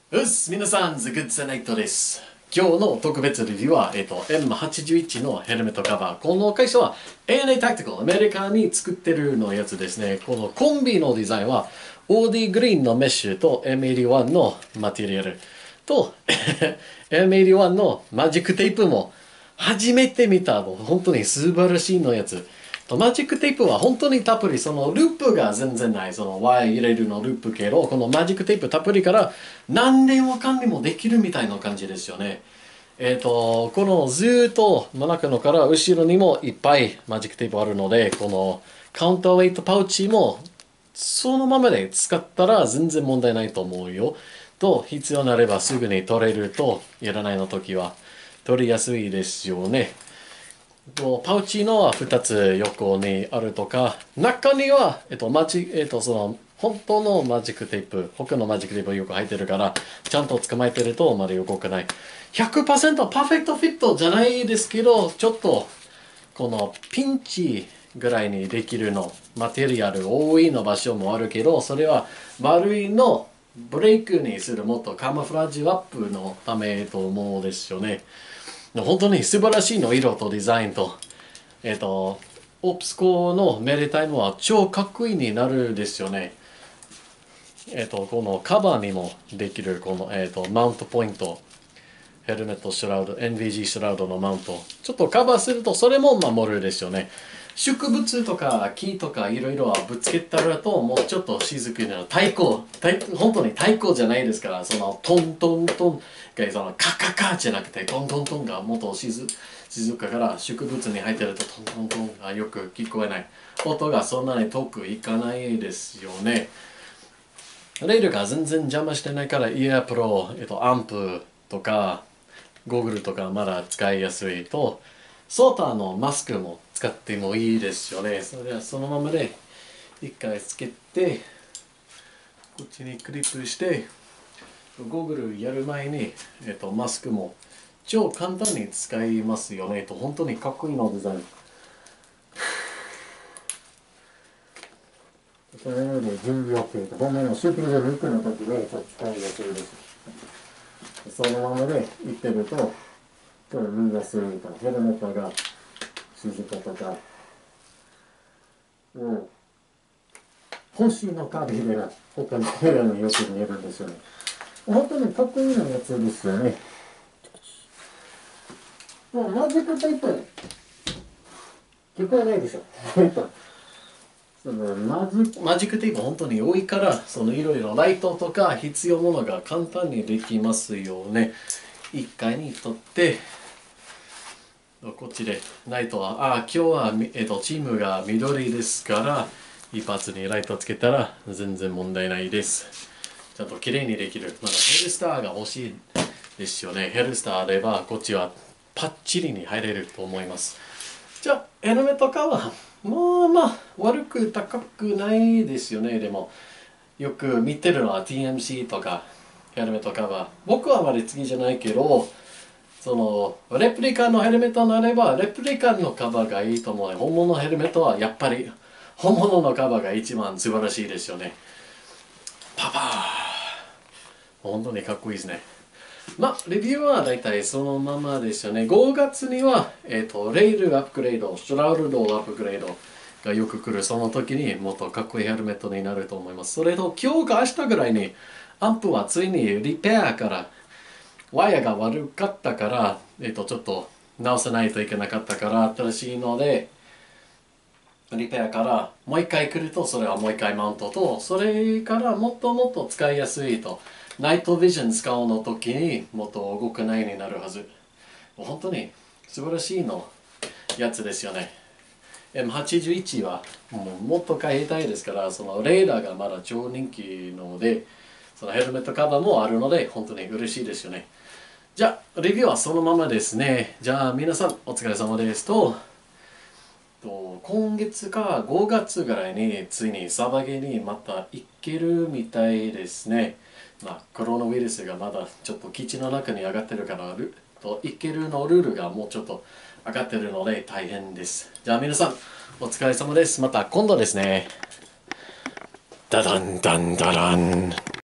皆さん、The Good Night です。今日の特別レビューは、M81 のヘルメットカバー。この会社は ANA Tactical、アメリカに作ってるのやつですね。このコンビのデザインは、OD グリーンのメッシュと M81 のマテリアルとM81 のマジックテープも初めて見た、本当に素晴らしいのやつ。マジックテープは本当にたっぷり、そのループが全然ない、その Y 入れるのループけど、このマジックテープたっぷりから何でもかんでもできるみたいな感じですよね。このずーっと真ん中のから後ろにもいっぱいマジックテープあるので、このカウンターウェイトパウチもそのままで使ったら全然問題ないと思うよ。と、必要なればすぐに取れると、いらないの時は取りやすいですよね。パウチのは2つ横にあるとか、中には、その、本当のマジックテープ、他のマジックテープよく入ってるから、ちゃんと捕まえてるとまだ動かない。100% パーフェクトフィットじゃないですけど、ちょっと、このピンチぐらいにできるの、マテリアル多いの場所もあるけど、それは悪いのブレイクにするもっとカモフラージュアップのためと思うですよね。本当に素晴らしいの色とデザインと、オプスコのメリタイムは超かっこいいになるですよね。このカバーにもできるこの、マウントポイント、ヘルメットシュラウド、NVG シュラウドのマウント、ちょっとカバーするとそれも守るですよね。植物とか木とかいろいろぶつけたらともうちょっと雫の本当に太鼓じゃないですから、そのトントントンがそのカカカじゃなくてトントントンがもっと静かから植物に入ってるとトントントンがよく聞こえない。音がそんなに遠くいかないですよね。レールが全然邪魔してないからイヤープロ、アンプとかゴーグルとかまだ使いやすいと、ソーターのマスクも使ってもいいですよね。それはそのままで一回つけて、こっちにクリップして、ゴーグルやる前に、マスクも超簡単に使いますよね。本当にかっこいいのデザイン。このように準備 OK と、本面のシューピングルックの時で使いやすいです。そのままでいってると、これ見やすいと、ヘルメットが静かとか、星の影が他の部屋によく見えるんですよね。本当にかっこいいのやつですよね。マジックテープ聞こえないでしょ。そのマジックテープ本当に多いから、そのいろいろライトとか必要ものが簡単にできますよね。一回に取って、こっちでライトは、今日は、チームが緑ですから、一発にライトつけたら全然問題ないです。ちゃんと綺麗にできる。まだヘルスターが欲しいですよね。ヘルスターあれば、こっちはパッチリに入れると思います。じゃあ、ヘルメットカバー、まあ、悪く高くないですよね。でも、よく見てるのは TMC とか、ヘルメットカバー。僕はあまり好きじゃないけど、そのレプリカのヘルメットになればレプリカのカバーがいいと思う。本物のヘルメットはやっぱり本物のカバーが一番素晴らしいですよね。パパー本当にかっこいいですね。まあレビューはだいたいそのままですよね。5月には、レールアップグレード、シュラウドアップグレードがよく来る。その時にもっとかっこいいヘルメットになると思います。それと今日か明日ぐらいにアンプはついにリペアからワイヤが悪かったから、ちょっと直さないといけなかったから新しいのでリペアからもう一回来ると、それはもう一回マウントと、それからもっともっと使いやすいと、ナイトビジョン使うの時にもっと動かないようになるはず。本当に素晴らしいのやつですよね。M81 はもっと買いたいですから、そのレーダーがまだ超人気なので、そのヘルメットカバーもあるので本当に嬉しいですよね。じゃあレビューはそのままですね。じゃあ皆さんお疲れ様ですと、今月か5月ぐらいについにサバゲにまた行けるみたいですね。コロナウイルスがまだちょっと基地の中に上がってるから行けるのルールがもうちょっと上がってるので大変です。じゃあ皆さんお疲れ様です。また今度ですね。ダダンダンダラン。